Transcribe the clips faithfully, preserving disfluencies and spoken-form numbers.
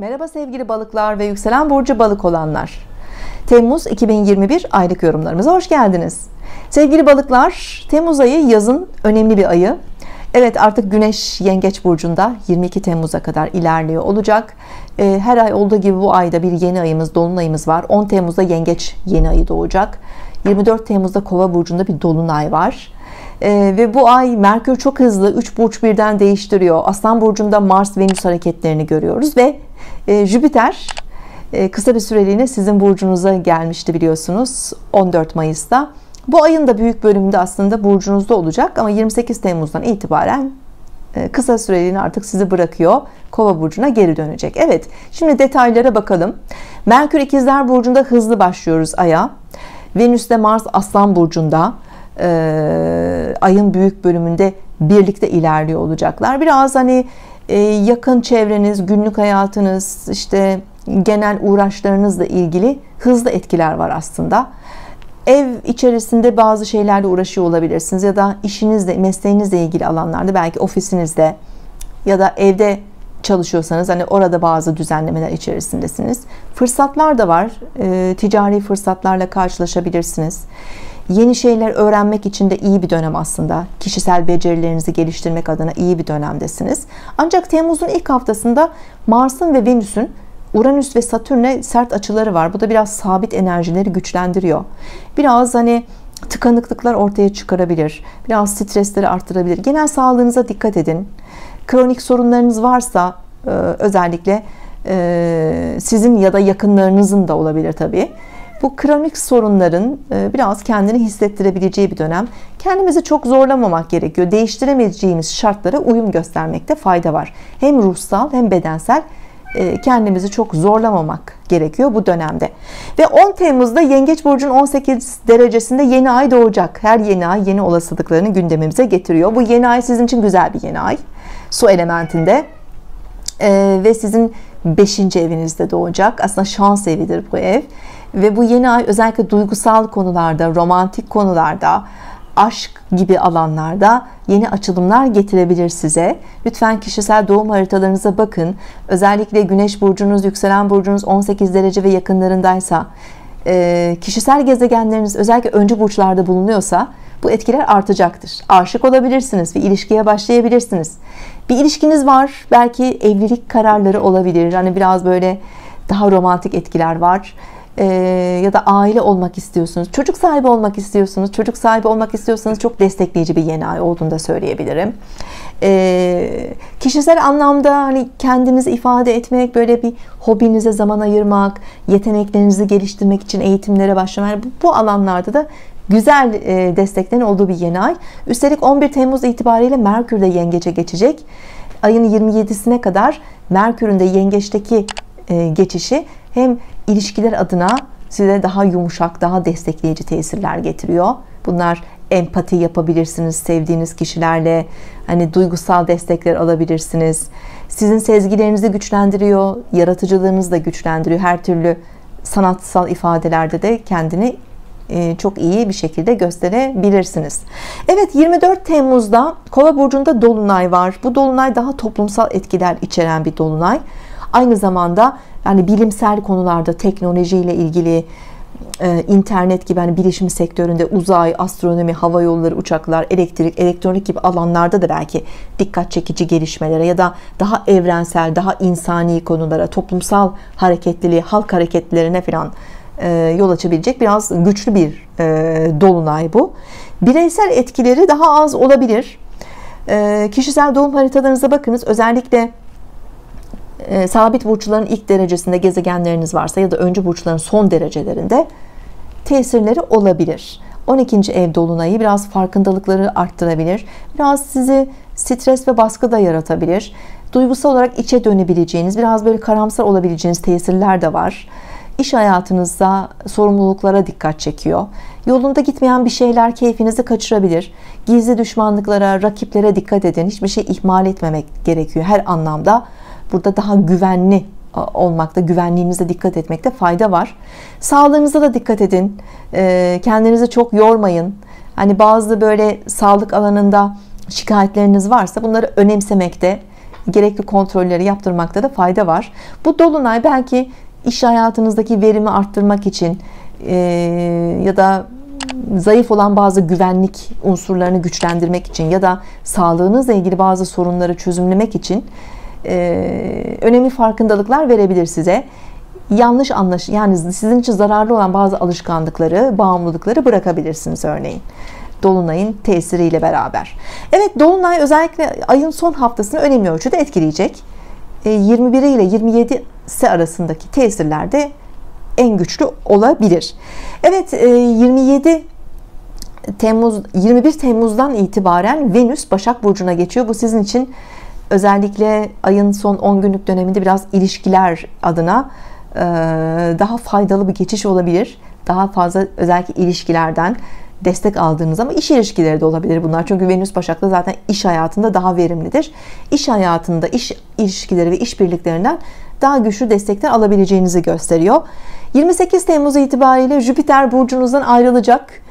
Merhaba sevgili balıklar ve yükselen burcu balık olanlar. Temmuz iki bin yirmi bir aylık yorumlarımıza hoş geldiniz. Sevgili balıklar, Temmuz ayı yazın önemli bir ayı. Evet, artık Güneş Yengeç burcunda yirmi iki Temmuz'a kadar ilerliyor olacak. Her ay olduğu gibi bu ayda bir yeni ayımız, dolunayımız var. on Temmuz'da Yengeç yeni ayı doğacak. yirmi dört Temmuz'da Kova burcunda bir dolunay var. Ee, ve bu ay Merkür çok hızlı üç burç birden değiştiriyor. Aslan burcunda Mars Venüs hareketlerini görüyoruz ve e, Jüpiter e, kısa bir süreliğine sizin burcunuza gelmişti biliyorsunuz on dört Mayıs'ta. Bu ayın da büyük bölümünde aslında burcunuzda olacak ama yirmi sekiz Temmuz'dan itibaren e, kısa süreliğine artık sizi bırakıyor. Kova burcuna geri dönecek. Evet, şimdi detaylara bakalım. Merkür İkizler burcunda hızlı başlıyoruz aya. Venüs ile Mars Aslan burcunda. Ee, ayın büyük bölümünde birlikte ilerliyor olacaklar. Biraz hani e, yakın çevreniz, günlük hayatınız, işte genel uğraşlarınızla ilgili hızlı etkiler var aslında. Ev içerisinde bazı şeylerle uğraşıyor olabilirsiniz ya da işinizle, mesleğinizle ilgili alanlarda, belki ofisinizde ya da evde çalışıyorsanız hani orada bazı düzenlemeler içerisindesiniz. Fırsatlar da var. E, ticari fırsatlarla karşılaşabilirsiniz. Yeni şeyler öğrenmek için de iyi bir dönem aslında. Kişisel becerilerinizi geliştirmek adına iyi bir dönemdesiniz. Ancak Temmuz'un ilk haftasında Mars'ın ve Venüs'ün Uranüs ve Satürn'e sert açıları var. Bu da biraz sabit enerjileri güçlendiriyor. Biraz hani tıkanıklıklar ortaya çıkarabilir. Biraz stresleri arttırabilir. Genel sağlığınıza dikkat edin. Kronik sorunlarınız varsa özellikle sizin ya da yakınlarınızın da olabilir tabii. Bu kronik sorunların biraz kendini hissettirebileceği bir dönem. Kendimizi çok zorlamamak gerekiyor. Değiştiremeyeceğimiz şartlara uyum göstermekte fayda var. Hem ruhsal hem bedensel kendimizi çok zorlamamak gerekiyor bu dönemde. Ve on Temmuz'da Yengeç burcunun on sekiz derecesinde yeni ay doğacak. Her yeni ay yeni olasılıklarını gündemimize getiriyor. Bu yeni ay sizin için güzel bir yeni ay. Su elementinde ve sizin beşinci evinizde doğacak. Aslında şans evidir bu ev. Ve bu yeni ay özellikle duygusal konularda, romantik konularda, aşk gibi alanlarda yeni açılımlar getirebilir size. Lütfen kişisel doğum haritalarınıza bakın. Özellikle Güneş burcunuz, yükselen burcunuz on sekiz derece ve yakınlarındaysa, kişisel gezegenleriniz özellikle öncü burçlarda bulunuyorsa bu etkiler artacaktır. Aşık olabilirsiniz ve ilişkiye başlayabilirsiniz. Bir ilişkiniz var, belki evlilik kararları olabilir. Hani biraz böyle daha romantik etkiler var. Ee, ya da aile olmak istiyorsunuz, çocuk sahibi olmak istiyorsunuz. Çocuk sahibi olmak istiyorsanız çok destekleyici bir yeni ay olduğunu da söyleyebilirim. Ee, kişisel anlamda hani kendinizi ifade etmek, böyle bir hobinize zaman ayırmak, yeteneklerinizi geliştirmek için eğitimlere başlamak, bu, bu alanlarda da güzel e, desteklerin olduğu bir yeni ay. Üstelik on bir Temmuz itibariyle Merkür de Yengeç'e geçecek. Ayın yirmi yedisine kadar Merkür'ün de Yengeç'teki e, geçişi hem ilişkiler adına size daha yumuşak, daha destekleyici tesirler getiriyor. Bunlar empati yapabilirsiniz sevdiğiniz kişilerle, hani duygusal destekler alabilirsiniz. Sizin sezgilerinizi güçlendiriyor, yaratıcılığınızı da güçlendiriyor. Her türlü sanatsal ifadelerde de kendini çok iyi bir şekilde gösterebilirsiniz. Evet, yirmi dört Temmuz'da Kova burcunda dolunay var. Bu dolunay daha toplumsal etkiler içeren bir dolunay. Aynı zamanda yani bilimsel konularda, teknolojiyle ilgili, internet gibi hani bilişim sektöründe, uzay, astronomi, hava yolları, uçaklar, elektrik, elektronik gibi alanlarda da belki dikkat çekici gelişmelere ya da daha evrensel, daha insani konulara, toplumsal hareketliliğe, halk hareketlerine falan yol açabilecek biraz güçlü bir dolunay bu. Bireysel etkileri daha az olabilir. Kişisel doğum haritalarınıza bakınız. Özellikle sabit burçların ilk derecesinde gezegenleriniz varsa ya da öncü burçların son derecelerinde tesirleri olabilir. on ikinci ev dolunayı biraz farkındalıkları arttırabilir. Biraz sizi stres ve baskı da yaratabilir. Duygusal olarak içe dönebileceğiniz, biraz böyle karamsar olabileceğiniz tesirler de var. İş hayatınızda sorumluluklara dikkat çekiyor. Yolunda gitmeyen bir şeyler keyfinizi kaçırabilir. Gizli düşmanlıklara, rakiplere dikkat edin. Hiçbir şey ihmal etmemek gerekiyor her anlamda. Burada daha güvenli olmakta, güvenliğinize dikkat etmekte fayda var. Sağlığınıza da dikkat edin. Kendinizi çok yormayın. Hani bazı böyle sağlık alanında şikayetleriniz varsa bunları önemsemekte, gerekli kontrolleri yaptırmakta da fayda var. Bu dolunay belki iş hayatınızdaki verimi arttırmak için e, ya da zayıf olan bazı güvenlik unsurlarını güçlendirmek için ya da sağlığınızla ilgili bazı sorunları çözümlemek için e, önemli farkındalıklar verebilir size. Yanlış anlaş, yani sizin için zararlı olan bazı alışkanlıkları, bağımlılıkları bırakabilirsiniz örneğin. Dolunayın tesiriyle beraber. Evet, dolunay özellikle ayın son haftasını önemli ölçüde etkileyecek. yirmi biri ile yirmi yedisi arasındaki tesirler de en güçlü olabilir. Evet, yirmi yedi Temmuz yirmi bir Temmuz'dan itibaren Venüs Başak Burcu'na geçiyor. Bu sizin için özellikle ayın son on günlük döneminde biraz ilişkiler adına daha faydalı bir geçiş olabilir. Daha fazla özellikle ilişkilerden destek aldığınız, ama iş ilişkileri de olabilir bunlar. Çünkü Venüs Başak'ta zaten iş hayatında daha verimlidir. İş hayatında, iş ilişkileri ve işbirliklerinden daha güçlü destekler alabileceğinizi gösteriyor. yirmi sekiz Temmuz itibariyle Jüpiter burcunuzdan ayrılacak.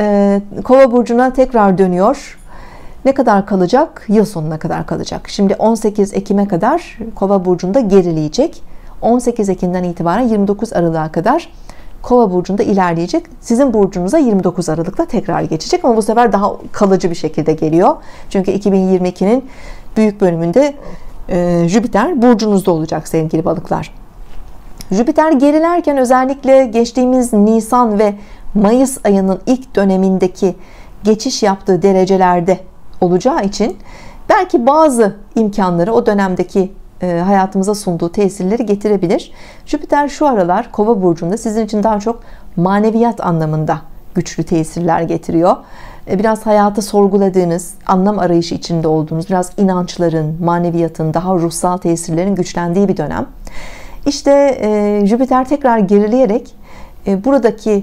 Kova burcuna tekrar dönüyor. Ne kadar kalacak? Yıl sonuna kadar kalacak. Şimdi on sekiz Ekim'e kadar Kova burcunda gerileyecek. on sekiz Ekim'den itibaren yirmi dokuz Aralık'a kadar Kova burcunda ilerleyecek. Sizin burcunuza yirmi dokuz Aralık'ta tekrar geçecek, ama bu sefer daha kalıcı bir şekilde geliyor. Çünkü iki bin yirmi ikinin büyük bölümünde e, Jüpiter burcunuzda olacak sevgili balıklar. Jüpiter gerilerken özellikle geçtiğimiz Nisan ve Mayıs ayının ilk dönemindeki geçiş yaptığı derecelerde olacağı için belki bazı imkanları o dönemdeki hayatımıza sunduğu tesirleri getirebilir. Jüpiter şu aralar Kova burcunda sizin için daha çok maneviyat anlamında güçlü tesirler getiriyor. Biraz hayatı sorguladığınız, anlam arayışı içinde olduğunuz, biraz inançların, maneviyatın, daha ruhsal tesirlerin güçlendiği bir dönem. İşte e, Jüpiter tekrar gerileyerek e, buradaki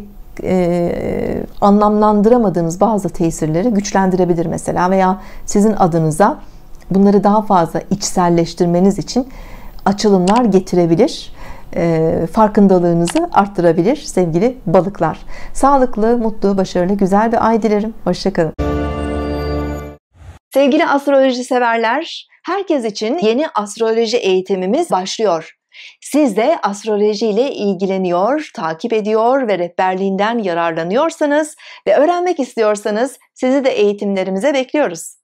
e, anlamlandıramadığınız bazı tesirleri güçlendirebilir mesela, veya sizin adınıza bunları daha fazla içselleştirmeniz için açılımlar getirebilir, farkındalığınızı arttırabilir sevgili balıklar. Sağlıklı, mutlu, başarılı, güzel bir ay dilerim. Hoşça kalın. Sevgili astroloji severler, herkes için yeni astroloji eğitimimiz başlıyor. Siz de astroloji ile ilgileniyor, takip ediyor ve rehberliğinden yararlanıyorsanız ve öğrenmek istiyorsanız sizi de eğitimlerimize bekliyoruz.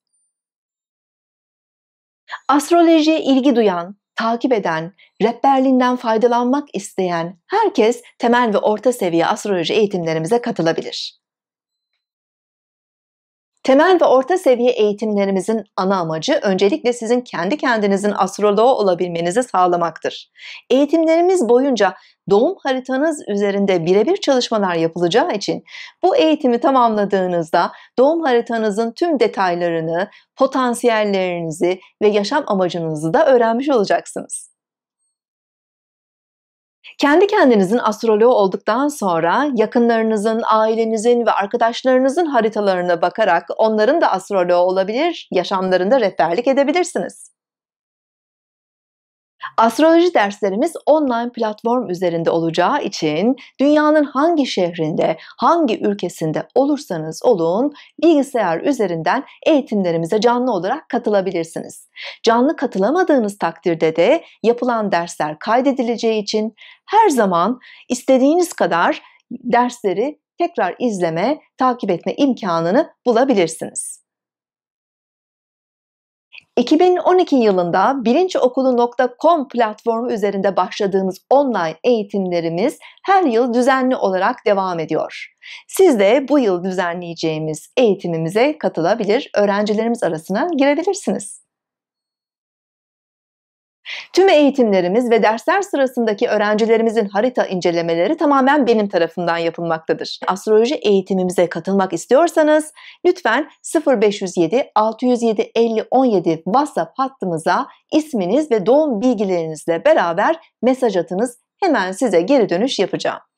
Astrolojiye ilgi duyan, takip eden, rehberliğinden faydalanmak isteyen herkes temel ve orta seviye astroloji eğitimlerimize katılabilir. Temel ve orta seviye eğitimlerimizin ana amacı öncelikle sizin kendi kendinizin astroloğu olabilmenizi sağlamaktır. Eğitimlerimiz boyunca doğum haritanız üzerinde birebir çalışmalar yapılacağı için bu eğitimi tamamladığınızda doğum haritanızın tüm detaylarını, potansiyellerinizi ve yaşam amacınızı da öğrenmiş olacaksınız. Kendi kendinizin astroloğu olduktan sonra yakınlarınızın, ailenizin ve arkadaşlarınızın haritalarına bakarak onların da astroloğu olabilir, yaşamlarında rehberlik edebilirsiniz. Astroloji derslerimiz online platform üzerinde olacağı için dünyanın hangi şehrinde, hangi ülkesinde olursanız olun bilgisayar üzerinden eğitimlerimize canlı olarak katılabilirsiniz. Canlı katılamadığınız takdirde de yapılan dersler kaydedileceği için her zaman istediğiniz kadar dersleri tekrar izleme, takip etme imkanını bulabilirsiniz. iki bin on iki yılında bilinçokulu nokta com platformu üzerinde başladığımız online eğitimlerimiz her yıl düzenli olarak devam ediyor. Siz de bu yıl düzenleyeceğimiz eğitimimize katılabilir, öğrencilerimiz arasına girebilirsiniz. Tüm eğitimlerimiz ve dersler sırasındaki öğrencilerimizin harita incelemeleri tamamen benim tarafımdan yapılmaktadır. Astroloji eğitimimize katılmak istiyorsanız lütfen sıfır beş yüz yedi altı yüz yedi elli on yedi WhatsApp hattımıza isminiz ve doğum bilgilerinizle beraber mesaj atınız. Hemen size geri dönüş yapacağım.